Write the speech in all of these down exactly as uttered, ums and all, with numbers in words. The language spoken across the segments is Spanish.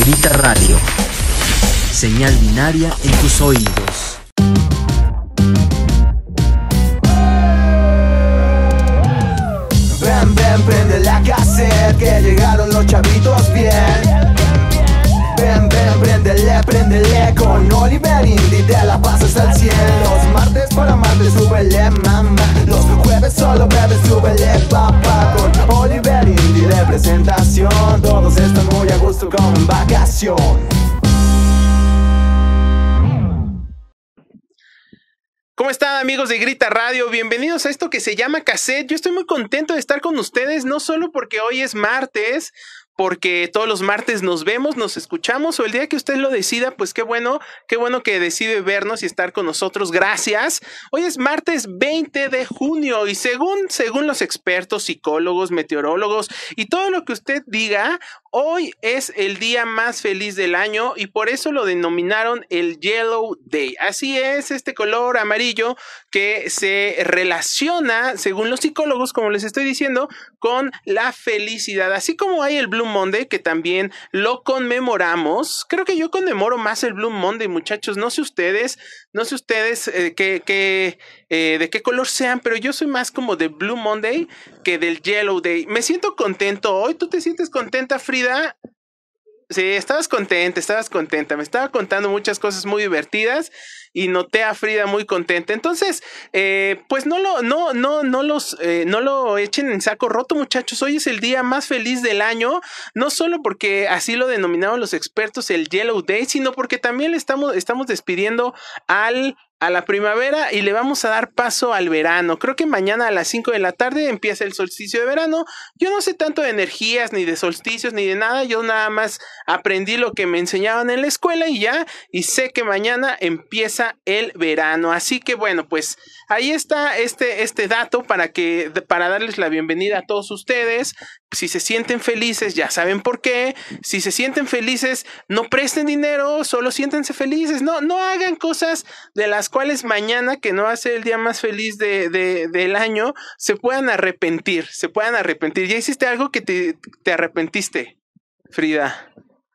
Negrita Radio. Señal binaria en tus oídos. Ven, ven, prende la cassette, que llegaron los chavitos bien. Ven, ven, préndele, préndele con Oliver Indy, te la pasas al cien. Los martes para martes, súbele, mamá. Los jueves solo bebes, súbele, papá. Con Oliver Indy de presentación, todos están muy a gusto como en vacación. ¿Cómo están, amigos de Grita Radio? Bienvenidos a esto que se llama Cassette. Yo estoy muy contento de estar con ustedes, no solo porque hoy es martes, porque todos los martes nos vemos, nos escuchamos, o el día que usted lo decida, pues qué bueno, qué bueno que decide vernos y estar con nosotros. Gracias. Hoy es martes veinte de junio y según, según los expertos, psicólogos, meteorólogos y todo lo que usted diga, hoy es el día más feliz del año y por eso lo denominaron el Yellow Day. Así es, este color amarillo que se relaciona, según los psicólogos, como les estoy diciendo, con la felicidad. Así como hay el Blue Monday, que también lo conmemoramos. Creo que yo conmemoro más el Blue Monday, muchachos. No sé ustedes, no sé ustedes eh, qué, qué, eh, de qué color sean, pero yo soy más como de Blue Monday que del Yellow Day. Me siento contento hoy. ¿Tú te sientes contenta, Frida? Sí, estabas contenta, estabas contenta. Me estaba contando muchas cosas muy divertidas y noté a Frida muy contenta. Entonces, eh, pues no lo, no, no, no los, eh, no lo echen en saco roto, muchachos. Hoy es el día más feliz del año, no solo porque así lo denominaron los expertos el Yellow Day, sino porque también le estamos, estamos despidiendo al a la primavera y le vamos a dar paso al verano. Creo que mañana a las cinco de la tarde empieza el solsticio de verano. Yo no sé tanto de energías, ni de solsticios, ni de nada. Yo nada más aprendí lo que me enseñaban en la escuela y ya, y sé que mañana empieza el verano. Así que bueno, pues ahí está este, este dato para que, para darles la bienvenida a todos ustedes. Si se sienten felices, ya saben por qué. Si se sienten felices, no presten dinero, solo siéntanse felices. No, no hagan cosas de las cuales mañana, que no va a ser el día más feliz de, de, del año, se puedan arrepentir, se puedan arrepentir. ¿Ya hiciste algo que te, te arrepentiste, Frida?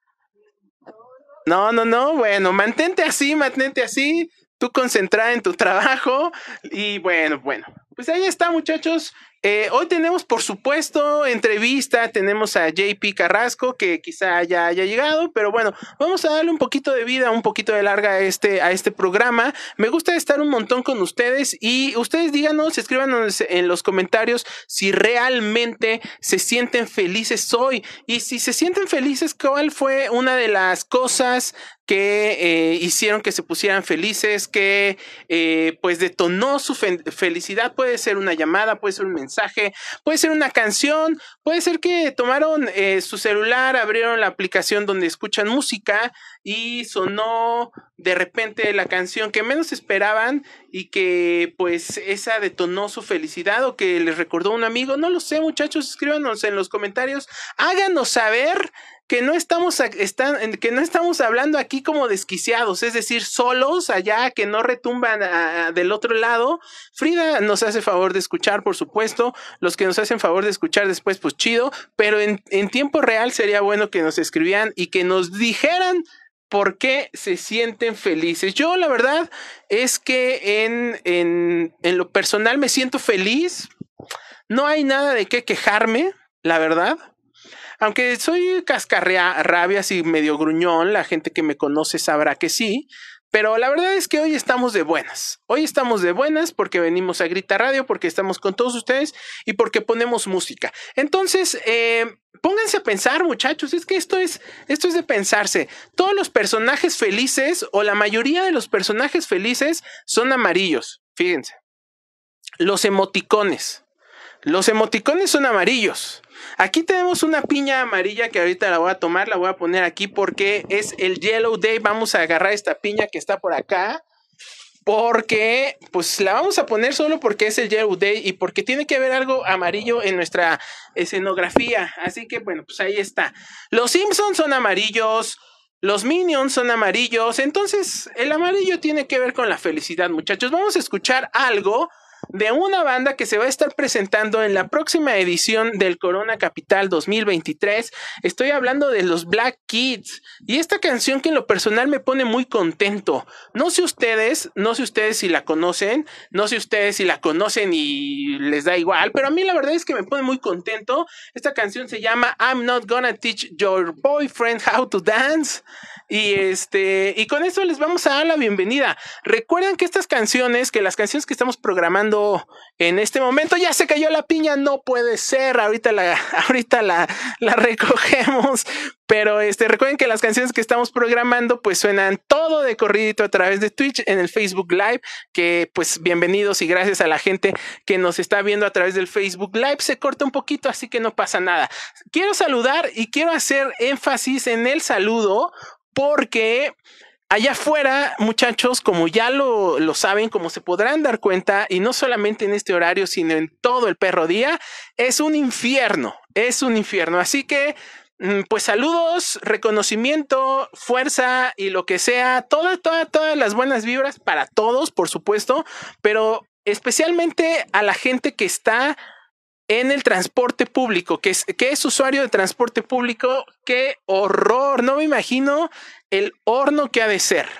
No, no, no, bueno, mantente así, mantente así, tú concentrada en tu trabajo y bueno, bueno, pues ahí está, muchachos. Eh, hoy tenemos, por supuesto, entrevista, tenemos a J P Carrasco, que quizá ya haya llegado, pero bueno, vamos a darle un poquito de vida, un poquito de larga a este, a este programa. Me gusta estar un montón con ustedes y ustedes díganos, escríbanos en los comentarios si realmente se sienten felices hoy y si se sienten felices, ¿cuál fue una de las cosas que eh, hicieron que se pusieran felices, que eh, pues detonó su fe felicidad? Puede ser una llamada, puede ser un mensaje, puede ser una canción, puede ser que tomaron eh, su celular, abrieron la aplicación donde escuchan música y sonó de repente la canción que menos esperaban y que pues esa detonó su felicidad o que les recordó a un amigo. No lo sé, muchachos, escríbanos en los comentarios, háganos saber que no estamos, están, que no estamos hablando aquí como desquiciados, es decir, solos allá, que no retumban a, a, del otro lado. Frida nos hace favor de escuchar, por supuesto, los que nos hacen favor de escuchar después, pues chido, pero en, en tiempo real sería bueno que nos escribieran y que nos dijeran por qué se sienten felices. Yo la verdad es que en, en, en lo personal me siento feliz, no hay nada de qué quejarme, la verdad. Aunque soy cascarrabias y medio gruñón, la gente que me conoce sabrá que sí, pero la verdad es que hoy estamos de buenas. Hoy estamos de buenas porque venimos a Grita Radio, porque estamos con todos ustedes y porque ponemos música. Entonces, eh, pónganse a pensar, muchachos, es que esto es, esto es de pensarse. Todos los personajes felices, o la mayoría de los personajes felices, son amarillos. Fíjense. Los emoticones. Los emoticones son amarillos. Aquí tenemos una piña amarilla que ahorita la voy a tomar, la voy a poner aquí porque es el Yellow Day. Vamos a agarrar esta piña que está por acá porque pues la vamos a poner solo porque es el Yellow Day y porque tiene que haber algo amarillo en nuestra escenografía. Así que bueno, pues ahí está. Los Simpsons son amarillos. Los Minions son amarillos. Entonces el amarillo tiene que ver con la felicidad, muchachos. Vamos a escuchar algo de una banda que se va a estar presentando en la próxima edición del Corona Capital dos mil veintitrés. Estoy hablando de los Black Kids y esta canción que en lo personal me pone muy contento. No sé ustedes, no sé ustedes si la conocen, no sé ustedes si la conocen y les da igual, pero a mí la verdad es que me pone muy contento. Esta canción se llama I'm Not Gonna Teach Your Boyfriend How to Dance. Y este, y con eso les vamos a dar la bienvenida. Recuerden que estas canciones, que las canciones que estamos programando en este momento, ya se cayó la piña, no puede ser. Ahorita la, ahorita la, la recogemos. Pero este, recuerden que las canciones que estamos programando, pues suenan todo de corridito a través de Twitch en el Facebook Live. Que pues bienvenidos y gracias a la gente que nos está viendo a través del Facebook Live. Se corta un poquito, así que no pasa nada. Quiero saludar y quiero hacer énfasis en el saludo. Porque allá afuera, muchachos, como ya lo, lo saben, como se podrán dar cuenta, y no solamente en este horario, sino en todo el perro día, es un infierno, es un infierno. Así que, pues saludos, reconocimiento, fuerza y lo que sea, todas, todas, todas las buenas vibras para todos, por supuesto, pero especialmente a la gente que está en el transporte público, que es, que es usuario de transporte público. ¡Qué horror! No me imagino el horno que ha de ser.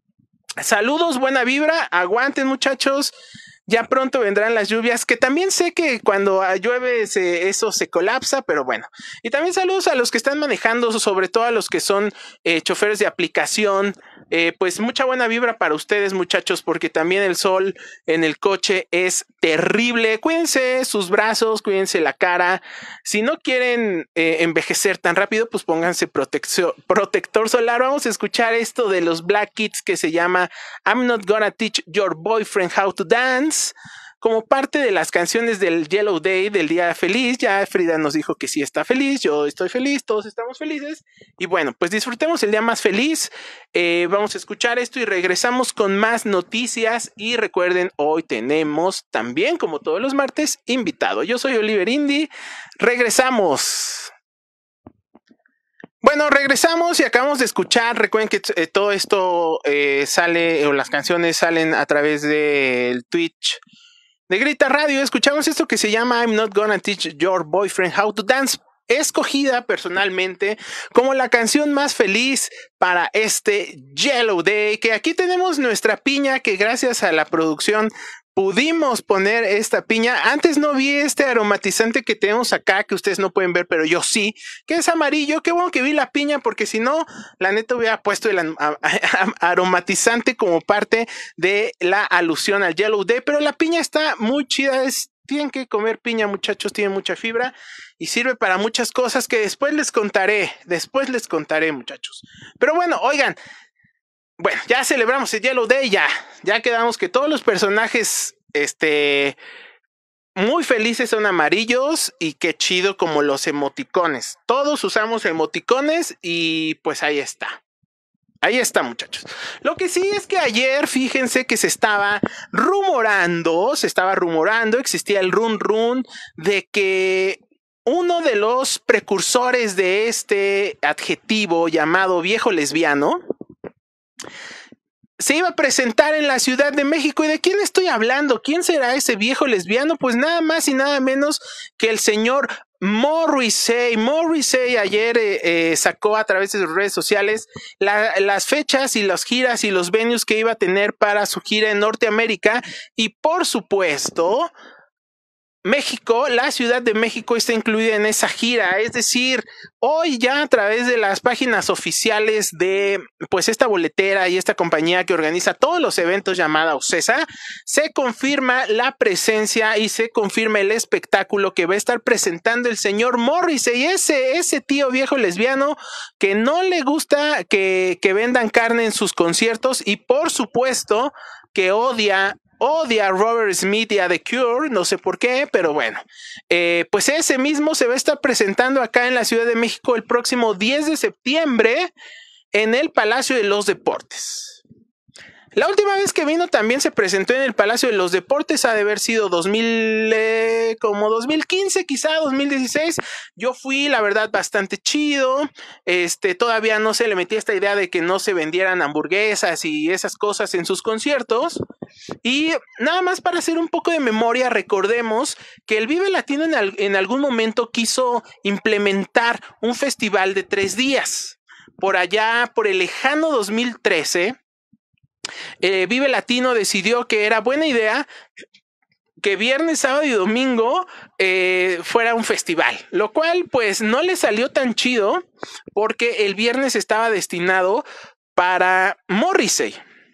Saludos, buena vibra, aguanten muchachos. Ya pronto vendrán las lluvias, que también sé que cuando llueve se, eso se colapsa, pero bueno. Y también saludos a los que están manejando, sobre todo a los que son eh, choferes de aplicación. Eh, pues mucha buena vibra para ustedes, muchachos, porque también el sol en el coche es terrible. Cuídense sus brazos, cuídense la cara. Si no quieren eh, envejecer tan rápido, pues pónganse protector solar. Vamos a escuchar esto de los Black Kids que se llama I'm Not Gonna Teach Your Boyfriend How to Dance, como parte de las canciones del Yellow Day, del día feliz. Ya Frida nos dijo que sí está feliz, yo estoy feliz, todos estamos felices. Y bueno, pues disfrutemos el día más feliz. Eh, vamos a escuchar esto y regresamos con más noticias. Y recuerden, hoy tenemos también, como todos los martes, invitado. Yo soy Oliver Indy. Regresamos. Bueno, regresamos y acabamos de escuchar. Recuerden que eh, todo esto eh, sale, o las canciones salen a través del Twitch de Grita Radio. Escuchamos esto que se llama I'm Not Gonna Teach Your Boyfriend How to Dance, escogida personalmente como la canción más feliz para este Yellow Day. Que aquí tenemos nuestra piña, que gracias a la producción pudimos poner esta piña. Antes no vi este aromatizante que tenemos acá, que ustedes no pueden ver, pero yo sí, que es amarillo. Qué bueno que vi la piña, porque si no, la neta hubiera puesto el aromatizante como parte de la alusión al Yellow Day. Pero la piña está muy chida. Es, tienen que comer piña, muchachos, tiene mucha fibra y sirve para muchas cosas que después les contaré. Después les contaré, muchachos. Pero bueno, oigan. Bueno, ya celebramos el Yellow Day, ya, ya quedamos que todos los personajes, este, muy felices son amarillos y qué chido como los emoticones. Todos usamos emoticones y pues ahí está. Ahí está, muchachos. Lo que sí es que ayer, fíjense que se estaba rumorando, se estaba rumorando, existía el run run de que uno de los precursores de este adjetivo llamado viejo lesbiano se iba a presentar en la Ciudad de México. ¿Y de quién estoy hablando? ¿Quién será ese viejo lesbiano? Pues nada más y nada menos que el señor Morrissey. Morrissey ayer eh, eh, sacó a través de sus redes sociales la, las fechas y las giras y los venues que iba a tener para su gira en Norteamérica. Y por supuesto, México, la Ciudad de México está incluida en esa gira. Es decir, hoy ya a través de las páginas oficiales de pues esta boletera y esta compañía que organiza todos los eventos llamada OCESA, se confirma la presencia y se confirma el espectáculo que va a estar presentando el señor Morrissey, ese, ese tío viejo lesbiano que no le gusta que, que vendan carne en sus conciertos y por supuesto que odia Odia a Robert Smith y a The Cure, no sé por qué, pero bueno, eh, pues ese mismo se va a estar presentando acá en la Ciudad de México el próximo diez de septiembre en el Palacio de los Deportes. La última vez que vino también se presentó en el Palacio de los Deportes, ha de haber sido dos mil, eh, como dos mil quince, quizá dos mil dieciséis. Yo fui, la verdad, bastante chido. Este, todavía no se le metía esta idea de que no se vendieran hamburguesas y esas cosas en sus conciertos. Y nada más para hacer un poco de memoria, recordemos que el Vive Latino en, al, en algún momento quiso implementar un festival de tres días. Por allá, por el lejano dos mil trece, eh, Vive Latino decidió que era buena idea que viernes, sábado y domingo eh, fuera un festival, lo cual pues no le salió tan chido porque el viernes estaba destinado para Morrissey.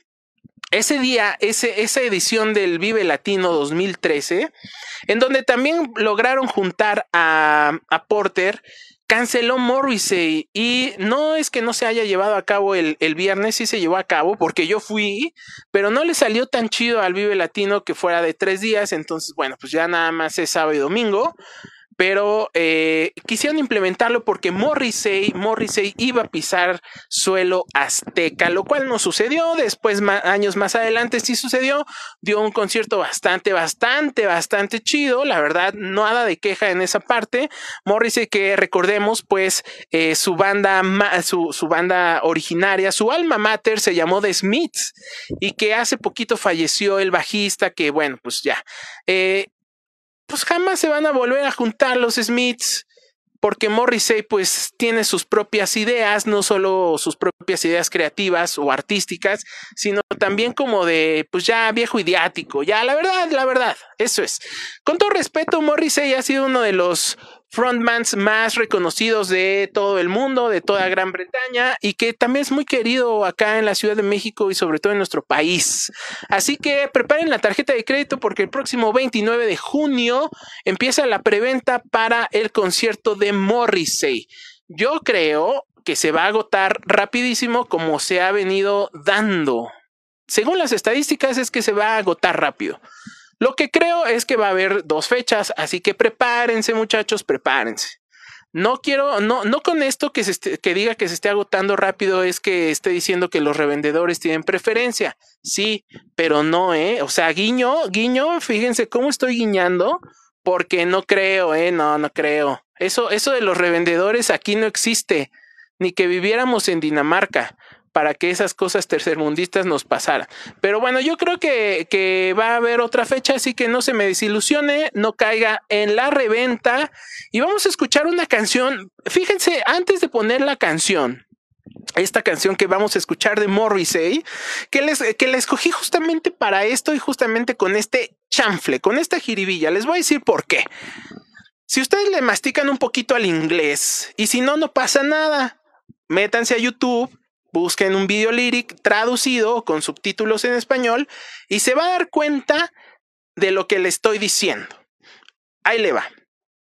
Ese día, ese, esa edición del Vive Latino dos mil trece, en donde también lograron juntar a, a Porter, canceló Morrissey. Y no es que no se haya llevado a cabo el, el viernes, sí se llevó a cabo porque yo fui, pero no le salió tan chido al Vive Latino que fuera de tres días. Entonces, bueno, pues ya nada más es sábado y domingo. Pero eh, quisieron implementarlo porque Morrissey, Morrissey iba a pisar suelo azteca, lo cual no sucedió. Después, ma años más adelante, sí sucedió. Dio un concierto bastante, bastante, bastante chido. La verdad, nada de queja en esa parte. Morrissey, que recordemos, pues eh, su banda, su, su banda originaria, su alma mater se llamó The Smiths, y que hace poquito falleció el bajista, que bueno, pues ya. Eh, pues jamás se van a volver a juntar los Smiths, porque Morrissey pues tiene sus propias ideas, no solo sus propias ideas creativas o artísticas, sino también como de pues ya viejo idiático, ya la verdad, la verdad, eso es. Con todo respeto, Morrissey ha sido uno de los frontmans más reconocidos de todo el mundo, de toda Gran Bretaña, y que también es muy querido acá en la Ciudad de México y sobre todo en nuestro país. Así que preparen la tarjeta de crédito porque el próximo veintinueve de junio empieza la preventa para el concierto de Morrissey. Yo creo que se va a agotar rapidísimo, como se ha venido dando. Según las estadísticas, es que se va a agotar rápido. Lo que creo es que va a haber dos fechas, así que prepárense, muchachos, prepárense. No quiero, no, no con esto que, se esté, que diga que se esté agotando rápido es que esté diciendo que los revendedores tienen preferencia. Sí, pero no, ¿eh? O sea, guiño, guiño, fíjense cómo estoy guiñando, porque no creo, ¿eh? No, no creo. Eso, eso de los revendedores aquí no existe, ni que viviéramos en Dinamarca para que esas cosas tercermundistas nos pasaran. Pero bueno, yo creo que, que va a haber otra fecha, así que no se me desilusione, no caiga en la reventa. Y vamos a escuchar una canción. Fíjense, antes de poner la canción, esta canción que vamos a escuchar de Morrissey, que les, que la escogí justamente para esto y justamente con este chanfle, con esta jiribilla. Les voy a decir por qué. Si ustedes le mastican un poquito al inglés, y si no, no pasa nada, métanse a YouTube, busquen un video lyric traducido con subtítulos en español y se va a dar cuenta de lo que le estoy diciendo. Ahí le va.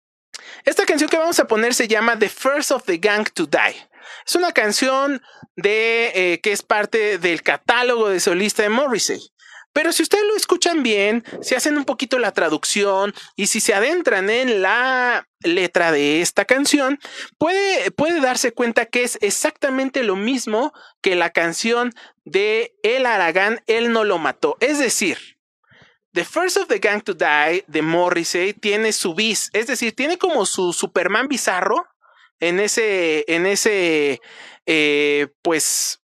Esta canción que vamos a poner se llama The First of the Gang to Die. Es una canción de, eh, que es parte del catálogo de solista de Morrissey. Pero si ustedes lo escuchan bien, si hacen un poquito la traducción y si se adentran en la letra de esta canción, puede, puede darse cuenta que es exactamente lo mismo que la canción de El Aragán, Él no lo mató. Es decir, The First of the Gang to Die de Morrissey tiene su bis, es decir, tiene como su Superman bizarro en ese, en ese, eh, pues,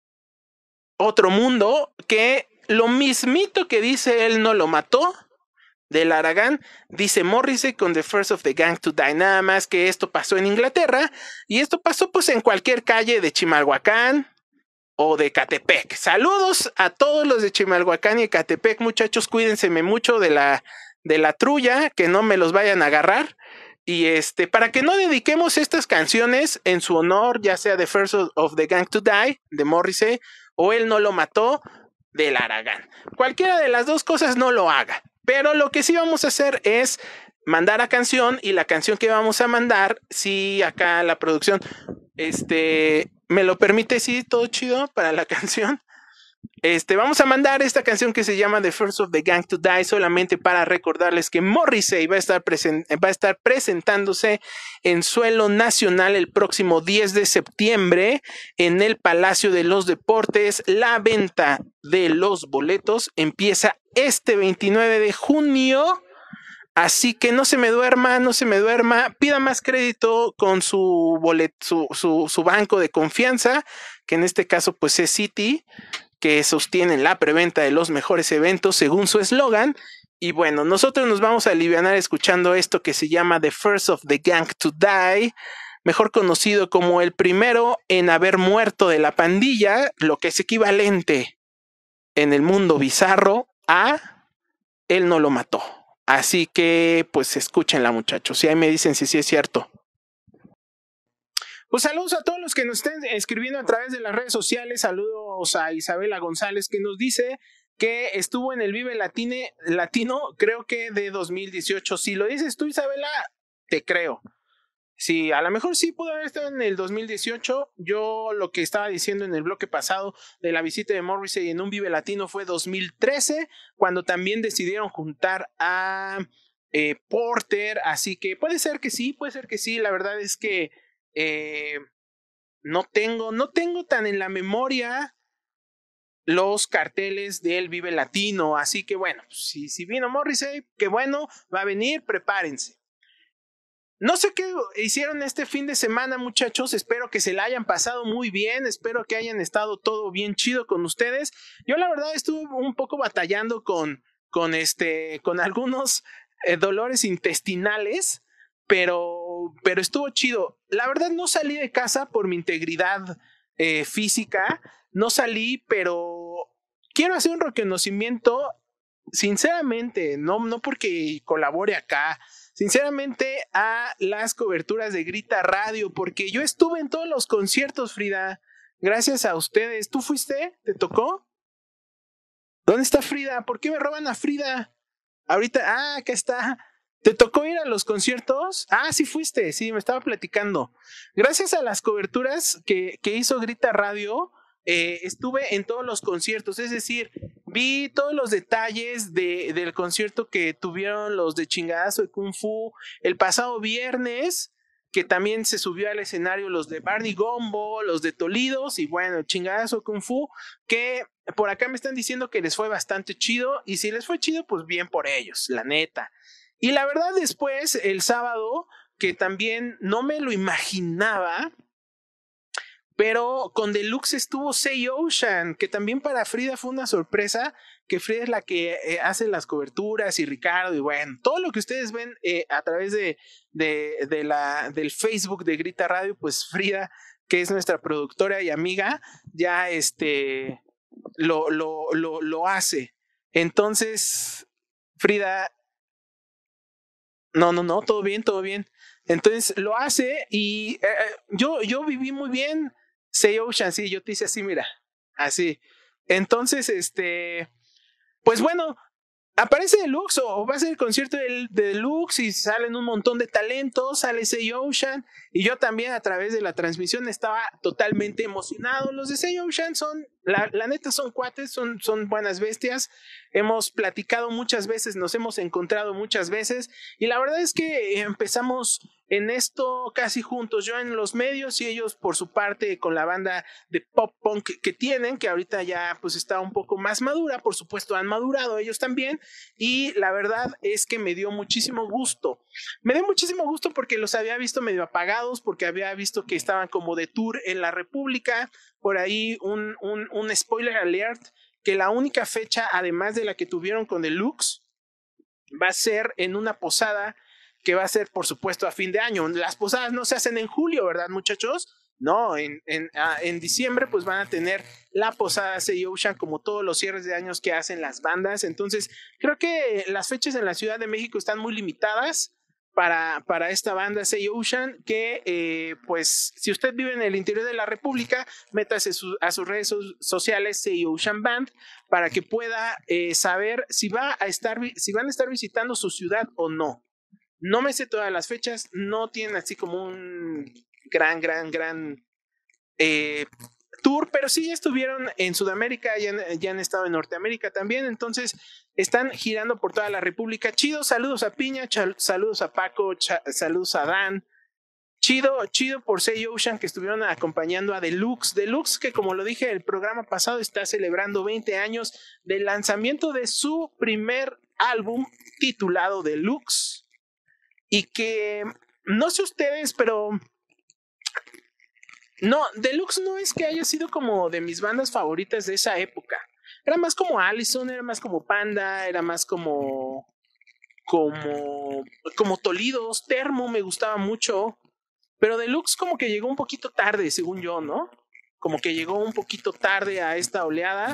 otro mundo que... Lo mismito que dice Él no lo mató del Aragán, dice Morrissey con The First of the Gang to Die. Nada más que esto pasó en Inglaterra y esto pasó pues en cualquier calle de Chimalhuacán o de Ecatepec. Saludos a todos los de Chimalhuacán y Ecatepec, muchachos, cuídense mucho de la, de la trulla, que no me los vayan a agarrar. Y este, para que no dediquemos estas canciones en su honor, ya sea The First of the Gang to Die de Morrissey o Él no lo mató del Aragán. Cualquiera de las dos cosas no lo haga, pero lo que sí vamos a hacer es mandar a canción, y la canción que vamos a mandar, si acá la producción este, me lo permite, sí, todo chido para la canción. Este, vamos a mandar esta canción que se llama The First of the Gang to Die solamente para recordarles que Morrissey va a estar, present, va a estar presentándose en suelo nacional el próximo diez de septiembre en el Palacio de los Deportes. La venta de los boletos empieza este veintinueve de junio. Así que no se me duerma, no se me duerma, pida más crédito con su, bolet, su, su, su banco de confianza, que en este caso pues es Citi, que sostienen la preventa de los mejores eventos según su eslogan. Y bueno, nosotros nos vamos a alivianar escuchando esto que se llama The First of the Gang to Die, mejor conocido como el primero en haber muerto de la pandilla, lo que es equivalente en el mundo bizarro a él no lo mató. Así que pues escúchenla, muchachos, y ahí me dicen si sí es cierto. Pues saludos a todos los que nos estén escribiendo a través de las redes sociales. Saludos a Isabela González, que nos dice que estuvo en el Vive Latine, Latino, creo que de dos mil dieciocho. Si lo dices tú, Isabela, te creo. Sí, a lo mejor sí pudo haber estado en el dos mil dieciocho. Yo lo que estaba diciendo en el bloque pasado de la visita de Morrissey en un Vive Latino fue dos mil trece, cuando también decidieron juntar a eh, Porter. Así que puede ser que sí, puede ser que sí. La verdad es que Eh, no tengo, no tengo tan en la memoria los carteles del Vive Latino, así que bueno, si, si vino Morrissey, qué bueno, va a venir, prepárense. No sé qué hicieron este fin de semana, muchachos, espero que se la hayan pasado muy bien, espero que hayan estado todo bien chido con ustedes. Yo la verdad estuve un poco batallando con, con, este, con algunos eh, dolores intestinales, Pero, pero estuvo chido. La verdad no salí de casa por mi integridad eh, física. No salí, pero quiero hacer un reconocimiento, sinceramente, no, no porque colabore acá, sinceramente a las coberturas de Grita Radio, porque yo estuve en todos los conciertos, Frida, gracias a ustedes. ¿Tú fuiste? ¿Te tocó? ¿Dónde está Frida? ¿Por qué me roban a Frida? Ahorita, ah, acá está. ¿Te tocó ir a los conciertos? Ah, sí fuiste, sí, me estaba platicando. Gracias a las coberturas que, que hizo Grita Radio, eh, estuve en todos los conciertos, es decir, vi todos los detalles de, del concierto que tuvieron los de Chingadazo de Kung Fu el pasado viernes, que también se subió al escenario los de Barney Gumbo, los de Tolidos y bueno, Chingadazo Kung Fu, que por acá me están diciendo que les fue bastante chido y si les fue chido, pues bien por ellos, la neta. Y la verdad después, el sábado, que también no me lo imaginaba, pero con Deluxe estuvo Say Ocean, que también para Frida fue una sorpresa, que Frida es la que eh, hace las coberturas y Ricardo, y bueno, todo lo que ustedes ven eh, a través de, de, de la, del Facebook de Grita Radio, pues Frida, que es nuestra productora y amiga, ya este, lo, lo, lo, lo hace. Entonces, Frida... No, no, no, todo bien, todo bien. Entonces lo hace y eh, yo, yo viví muy bien. Say Ocean, sí, yo te hice así, mira, así. Entonces, este, pues bueno, aparece Deluxe o va a ser el concierto de, de Deluxe y salen un montón de talentos, sale Say Ocean y yo también a través de la transmisión estaba totalmente emocionado. Los de Say Ocean son, la, la neta son cuates, son, son buenas bestias, hemos platicado muchas veces, nos hemos encontrado muchas veces y la verdad es que empezamos en esto casi juntos, yo en los medios y ellos por su parte con la banda de pop punk que tienen, que ahorita ya pues está un poco más madura, por supuesto han madurado ellos también y la verdad es que me dio muchísimo gusto, me dio muchísimo gusto porque los había visto medio apagados, porque había visto que estaban como de tour en la República, por ahí un, un, un spoiler alert, que la única fecha además de la que tuvieron con Deluxe va a ser en una posada que va a ser, por supuesto, a fin de año. Las posadas no se hacen en julio, ¿verdad, muchachos? No, en, en, ah, en diciembre pues van a tener la posada Say Ocean como todos los cierres de años que hacen las bandas. Entonces, creo que las fechas en la Ciudad de México están muy limitadas para, para esta banda Say Ocean, que eh, pues si usted vive en el interior de la República, métase su, a sus redes sociales Say Ocean Band para que pueda eh, saber si, va a estar, si van a estar visitando su ciudad o no. No me sé todas las fechas, no tienen así como un gran, gran, gran eh, tour, pero sí ya estuvieron en Sudamérica, ya han, ya han estado en Norteamérica también, entonces están girando por toda la República. Chido, saludos a Piña, chal, saludos a Paco, cha, saludos a Dan. Chido, chido por Say Ocean que estuvieron acompañando a Deluxe. Deluxe que, como lo dije el programa pasado, está celebrando veinte años del lanzamiento de su primer álbum titulado Deluxe. Y que, no sé ustedes, pero... No, Deluxe no es que haya sido como de mis bandas favoritas de esa época. Era más como Allison, era más como Panda, era más como... Como... Como Tolidos, Termo me gustaba mucho... Pero Deluxe como que llegó un poquito tarde, según yo, ¿no? Como que llegó un poquito tarde a esta oleada.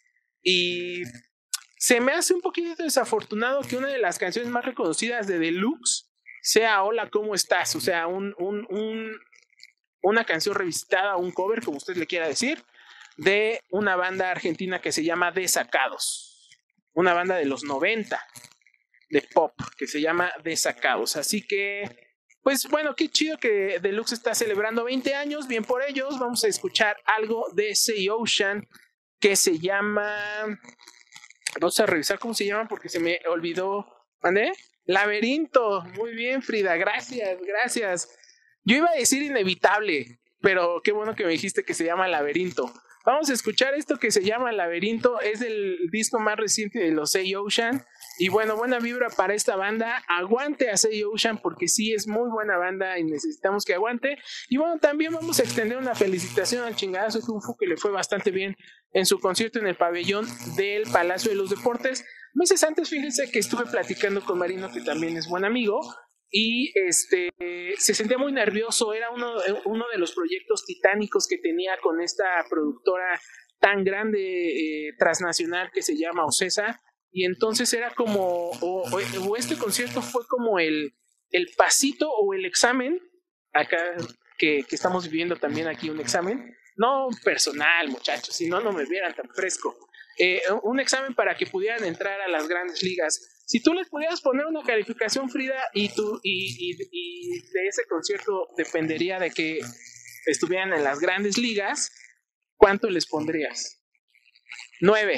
Y se me hace un poquito desafortunado que una de las canciones más reconocidas de Deluxe sea Hola, ¿cómo estás? O sea, un, un, un, una canción revisitada, un cover, como usted le quiera decir, de una banda argentina que se llama Desacados. Una banda de los noventa, de pop, que se llama Desacados. Así que... Pues bueno, qué chido que Deluxe está celebrando veinte años, bien por ellos. Vamos a escuchar algo de Say Ocean que se llama... Vamos a revisar cómo se llama porque se me olvidó. ¿Mandé? Laberinto. Muy bien, Frida, gracias, gracias. Yo iba a decir Inevitable, pero qué bueno que me dijiste que se llama Laberinto. Vamos a escuchar esto que se llama Laberinto. Es el disco más reciente de los Say Ocean. Y bueno, buena vibra para esta banda. Aguante a Say Ocean porque sí es muy buena banda y necesitamos que aguante. Y bueno, también vamos a extender una felicitación al chingadazo Kung Fu que le fue bastante bien en su concierto en el pabellón del Palacio de los Deportes. Meses antes, fíjense que estuve platicando con Marino, que también es buen amigo. Y este se sentía muy nervioso, era uno, uno de los proyectos titánicos que tenía con esta productora tan grande, eh, transnacional, que se llama Ocesa, y entonces era como, o, o, o este concierto fue como el, el pasito o el examen, acá que, que estamos viviendo también aquí un examen, no personal muchachos, si no, no me vieran tan fresco, eh, un examen para que pudieran entrar a las grandes ligas. Si tú les pudieras poner una calificación, Frida, y, tú, y, y, y de ese concierto dependería de que estuvieran en las grandes ligas, ¿cuánto les pondrías? nueve.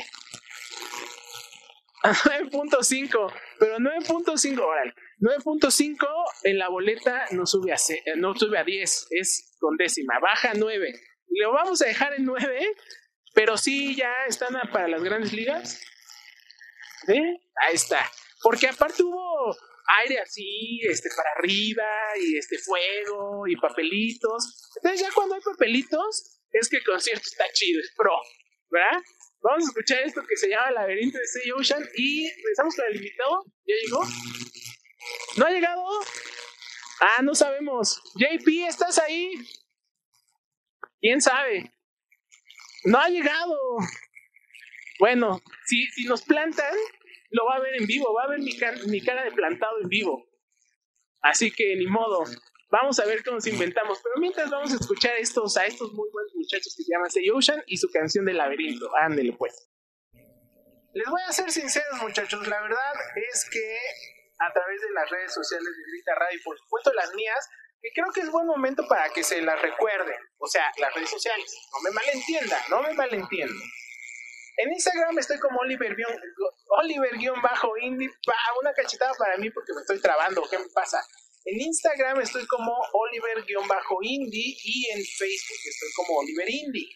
A nueve punto cinco. Pero nueve punto cinco, órale. nueve punto cinco en la boleta no sube a, C, no sube a diez, es con décima, baja a nueve. Lo vamos a dejar en nueve, pero sí ya están para las grandes ligas. ¿Eh? Ahí está. Porque aparte hubo aire así, este, para arriba, y este fuego, y papelitos. Entonces ya cuando hay papelitos, es que el concierto está chido, es pro, ¿verdad? Vamos a escuchar esto que se llama Laberinto de Say Ocean y empezamos con el invitado. ¿Ya llegó? ¿No ha llegado? Ah, no sabemos. J P, ¿estás ahí? ¿Quién sabe? No ha llegado. Bueno, si, si nos plantan, lo va a ver en vivo, va a ver mi, car- mi cara de plantado en vivo. Así que ni modo, vamos a ver cómo nos inventamos. Pero mientras vamos a escuchar estos, a estos muy buenos muchachos que se llaman Say Ocean y su canción de Laberinto. Ándele pues. Les voy a ser sinceros, muchachos, la verdad es que a través de las redes sociales de Grita Radio y por supuesto las mías, que creo que es buen momento para que se las recuerden. O sea, las redes sociales, no me malentiendan, no me malentiendan. En Instagram estoy como Oliver, Oliver-Indie. Una cachetada para mí porque me estoy trabando. ¿Qué me pasa? En Instagram estoy como Oliver-Indie y en Facebook estoy como Oliver Indie.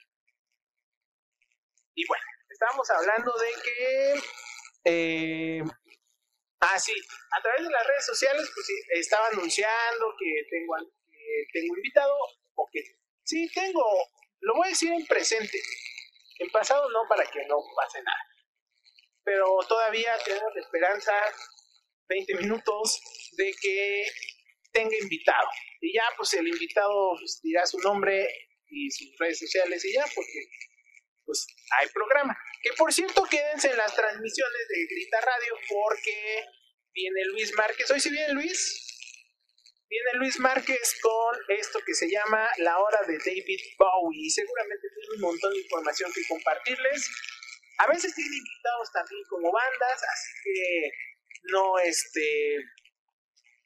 Y bueno, estábamos hablando de que... Eh, ah, sí. A través de las redes sociales pues estaba anunciando que tengo, que tengo invitado. O que sí, tengo... Lo voy a decir en presente. En pasado no, para que no pase nada. Pero todavía tenemos la esperanza, veinte minutos, de que tenga invitado. Y ya, pues el invitado pues, dirá su nombre y sus redes sociales y ya, porque pues hay programa. Que por cierto, quédense en las transmisiones de Grita Radio porque viene Luis Márquez. Hoy sí viene Luis. Viene Luis Márquez con esto que se llama La Hora de David Bowie. Y seguramente tiene un montón de información que compartirles. A veces tiene invitados también como bandas, así que no, este,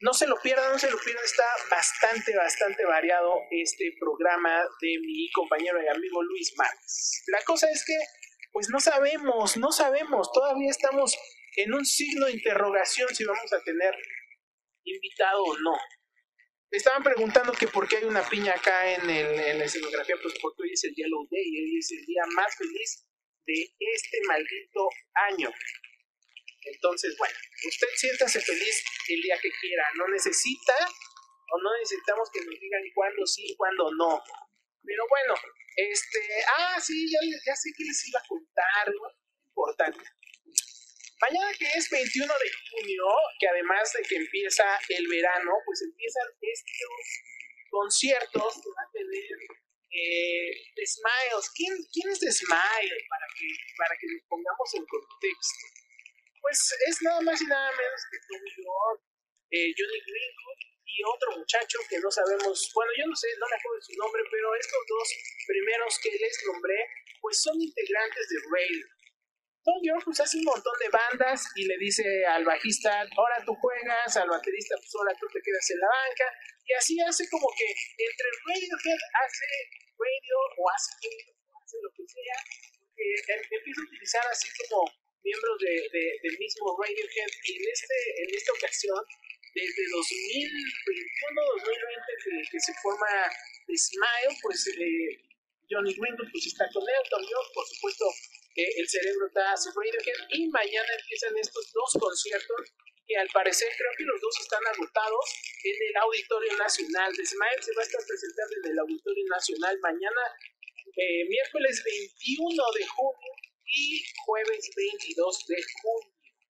No se lo pierdan, no se lo pierdan, está bastante, bastante variado este programa de mi compañero y amigo Luis Márquez. La cosa es que, pues no sabemos, no sabemos, todavía estamos en un signo de interrogación si vamos a tener invitado o no. Me estaban preguntando que por qué hay una piña acá en, el, en la escenografía, pues porque hoy es el Yellow Day, hoy es el día más feliz de este maldito año. Entonces, bueno, usted siéntase feliz el día que quiera, no necesita o no necesitamos que nos digan cuándo sí, cuándo no. Pero bueno, este, ah, sí, ya, ya sé que les iba a contar, ¿no? Importante. Mañana que es veintiuno de junio, que además de que empieza el verano, pues empiezan estos conciertos que va a tener eh, The Smiles. ¿Quién, ¿Quién es The Smile? Para que, para que nos pongamos en contexto. Pues es nada más y nada menos que Tom York, eh, Johnny Greenwood y otro muchacho que no sabemos, bueno, yo no sé, no me acuerdo su nombre, pero estos dos primeros que les nombré, pues son integrantes de Radio. Tom York pues hace un montón de bandas y le dice al bajista, ahora tú juegas, al baterista, pues ahora tú te quedas en la banca, y así hace como que entre Radiohead hace radio o hace, o hace lo que sea, porque empieza a utilizar así como miembros de, de, del mismo Radiohead, y en, este, en esta ocasión, desde dos mil veintiuno dos mil veinte que, que se forma The Smile, pues eh, Johnny Greenwood pues está con él, Tom York, por supuesto, eh, el cerebro está a su Radiohead, y mañana empiezan estos dos conciertos que al parecer creo que los dos están agotados en el Auditorio Nacional. The Smile se va a estar presentando en el Auditorio Nacional mañana, eh, miércoles veintiuno de junio y jueves veintidós de junio.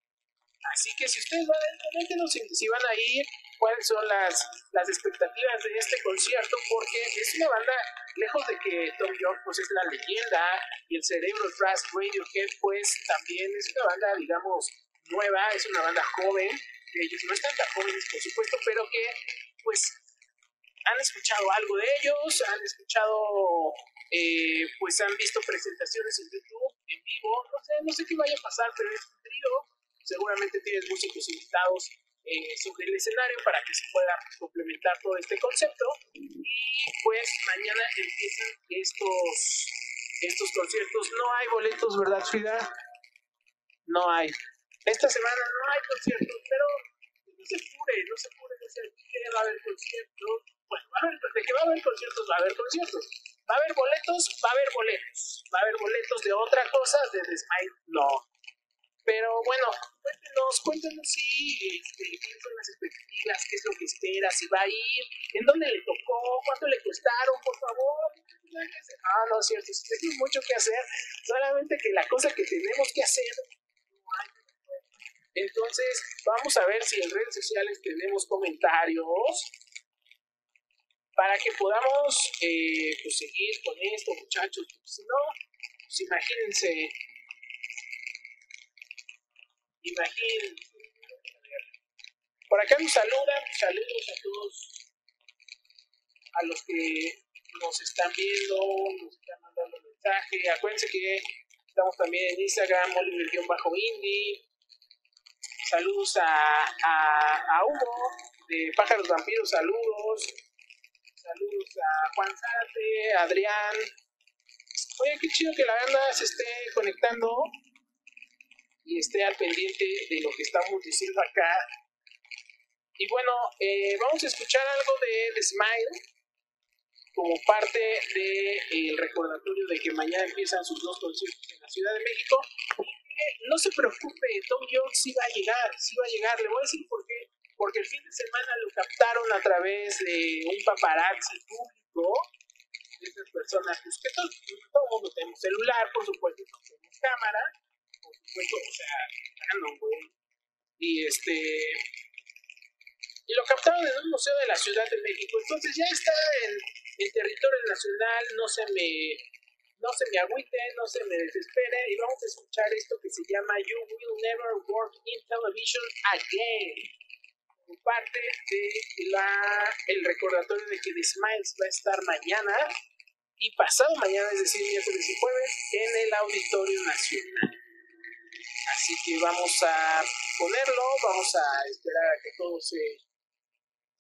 Así que si ustedes van a coméntenos si, si van a ir, cuáles son las, las expectativas de este concierto, porque es una banda, lejos de que Tom York pues es la leyenda y el cerebro tras Radiohead, pues también es una banda, digamos, nueva, es una banda joven, ellos no están tan jóvenes por supuesto, pero que pues han escuchado algo de ellos, han escuchado, eh, pues han visto presentaciones en YouTube, en vivo, no sé, no sé qué vaya a pasar, pero es un trío, seguramente tienes músicos invitados eh, sobre el escenario para que se pueda complementar todo este concepto, y pues mañana empiezan estos, estos conciertos. No hay boletos, ¿verdad, Frida? No hay. Esta semana no hay conciertos, pero no se apure, no se apure, no se apure, va a haber conciertos. Bueno, va a haber, de que va a haber conciertos, va a haber conciertos. Va a haber boletos, va a haber boletos. Va a haber boletos de otra cosa, de The Smile, no. Pero bueno, cuéntenos, cuéntenos si, este, cuáles son las expectativas, qué es lo que espera, si va a ir, en dónde le tocó, cuánto le costaron, por favor. Ah, no es cierto, si tenemos mucho que hacer, solamente que la cosa que tenemos que hacer no hay. Entonces, vamos a ver si en redes sociales tenemos comentarios para que podamos eh, pues seguir con esto, muchachos. Si no, pues imagínense, imagínense. Por acá nos saludan, saludos a todos, a los que nos están viendo, nos están mandando mensaje. Acuérdense que estamos también en Instagram, Oliver-Indie. Saludos a, a, a Hugo de Pájaros Vampiros, saludos. Saludos a Juan Zárate, a Adrián. Oye, qué chido que la banda se esté conectando y esté al pendiente de lo que estamos diciendo acá. Y bueno, eh, vamos a escuchar algo de The Smile como parte del recordatorio de que mañana empiezan sus dos conciertos en la Ciudad de México. No se preocupe, Tom York sí va a llegar, sí va a llegar. Le voy a decir por qué. Porque el fin de semana lo captaron a través de un paparazzi público, de esas personas, pues que todo, todo el mundo tenemos celular, por supuesto, tenemos cámara, por supuesto, o sea, Canon, güey. Y este, y lo captaron en un museo de la Ciudad de México. Entonces ya está en, en territorio nacional, no se me, no se me agüite, no se me desespere, y vamos a escuchar esto que se llama You Will Never Work in Television Again, como parte de la, el recordatorio de que The Smiles va a estar mañana y pasado mañana, es decir, miércoles y jueves, en el Auditorio Nacional. Así que vamos a ponerlo, vamos a esperar a que todo se,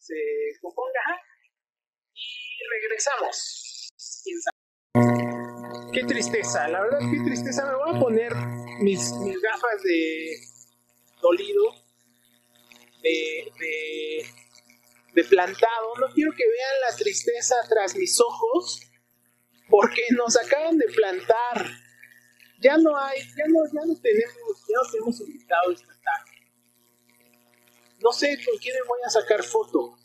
se componga y regresamos. ¿Quién sabe? Qué tristeza, la verdad, qué tristeza. Me voy a poner mis, mis gafas de dolido, de, de, de plantado. No quiero que vean la tristeza tras mis ojos, porque nos acaban de plantar. Ya no hay, ya no, ya no tenemos, ya no tenemos invitado esta tarde. No sé con quién me voy a sacar foto.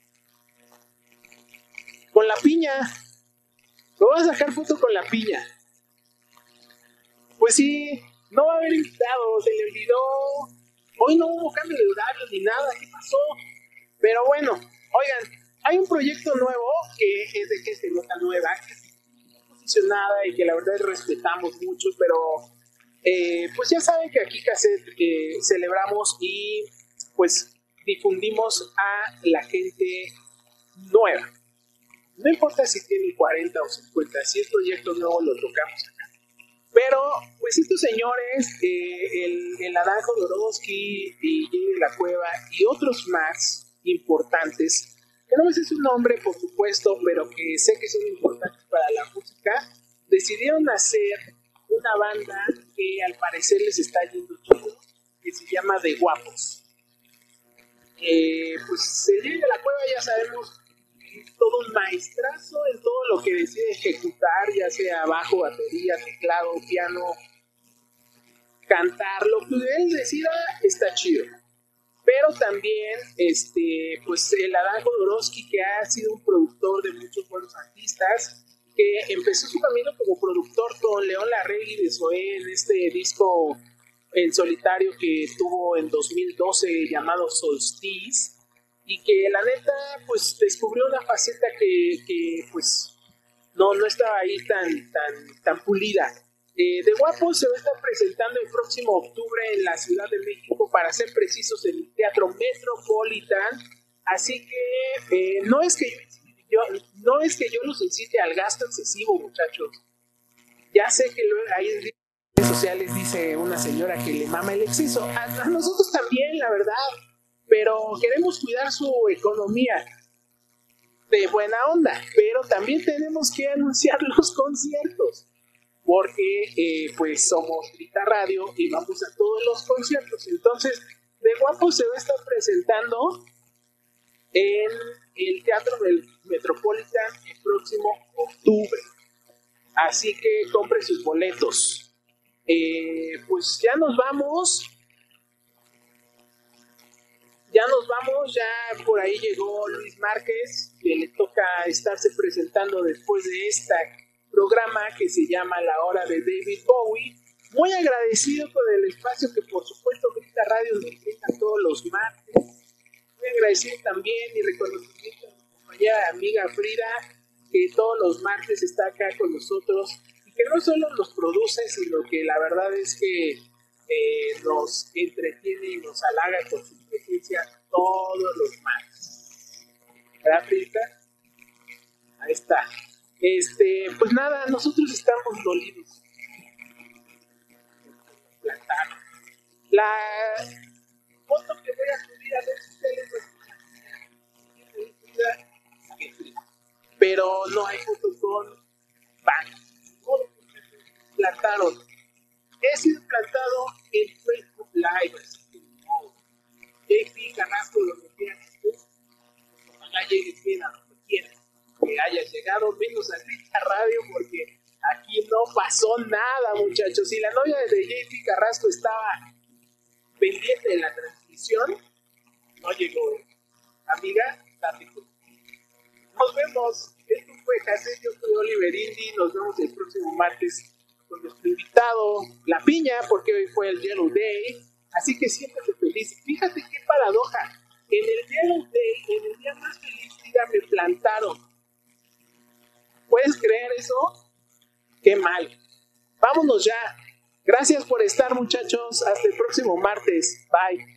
Con la piña. Me voy a sacar foto con la piña. Pues sí, no va a haber invitados, se le olvidó. Hoy no hubo cambio de horario ni nada, ¿qué pasó? Pero bueno, oigan, hay un proyecto nuevo que es de que se nota nueva, que es posicionada y que la verdad respetamos mucho, pero eh, pues ya saben que aquí Cassette eh, celebramos y pues difundimos a la gente nueva. No importa si tienen cuarenta o cincuenta, si es proyecto nuevo lo tocamos acá. Pero, pues estos señores, eh, el, el Adán Jodorowsky y Jay de la Cueva y otros más importantes, que no me sé su nombre por supuesto, pero que sé que son importantes para la música, decidieron hacer una banda que al parecer les está yendo chido, que se llama The Guapos. Eh, pues el Jay de la Cueva ya sabemos todo un maestrazo en todo lo que decide ejecutar, ya sea bajo, batería, teclado, piano, cantar, lo que él decida está chido. Pero también, este, pues el Adán Jodorowsky, que ha sido un productor de muchos buenos artistas, que empezó su camino como productor con León Larregui de Zoé en este disco en solitario que tuvo en dos mil doce llamado Solstice. Y que la neta, pues, descubrió una faceta que, que pues, no, no estaba ahí tan, tan, tan pulida. Eh, The Guapos se va a estar presentando el próximo octubre en la Ciudad de México, para ser precisos, en el Teatro Metropolitan. Así que eh, no es que yo, yo, no es que yo los incite al gasto excesivo, muchachos. Ya sé que lo, ahí en redes sociales dice una señora que le mama el exceso. A, a nosotros también, la verdad. Pero queremos cuidar su economía de buena onda, pero también tenemos que anunciar los conciertos, porque eh, pues somos Grita Radio y vamos a todos los conciertos. Entonces, The Guapos se va a estar presentando en el Teatro del Metropolitan el próximo octubre, así que compre sus boletos. Eh, pues ya nos vamos. Ya nos vamos, ya por ahí llegó Luis Márquez, que le toca estarse presentando después de este programa que se llama La Hora de David Bowie. Muy agradecido con el espacio que por supuesto Grita Radio nos brinda todos los martes. Muy agradecido también y reconocimiento a mi compañera amiga Frida, que todos los martes está acá con nosotros y que no solo nos produce, sino que la verdad es que Eh, nos entretiene y nos halaga con su presencia todos los martes. ¿Verdad, Frida? Ahí está. Este, pues nada, nosotros estamos dolidos. Plantaron. La foto que voy a subir a redes sociales es pero no hay foto con pan. Plantaron. He sido plantado en Facebook Live, así que no. J P Carrasco, lo que quieras, ojalá llegues bien a donde quieras, que hayas llegado menos a Grita Radio, porque aquí no pasó nada, muchachos. Si la novia de J P Carrasco estaba pendiente de la transmisión, no llegó. Amiga, date cuenta. Nos vemos. Esto fue Cassette, yo soy Oliver Indy. Nos vemos el próximo martes con nuestro invitado, La Piña, porque hoy fue el Yellow Day, así que siéntete feliz. Fíjate qué paradoja, en el Yellow Day, en el día más feliz, mira, me plantaron. ¿Puedes creer eso? Qué mal. Vámonos ya. Gracias por estar, muchachos. Hasta el próximo martes. Bye.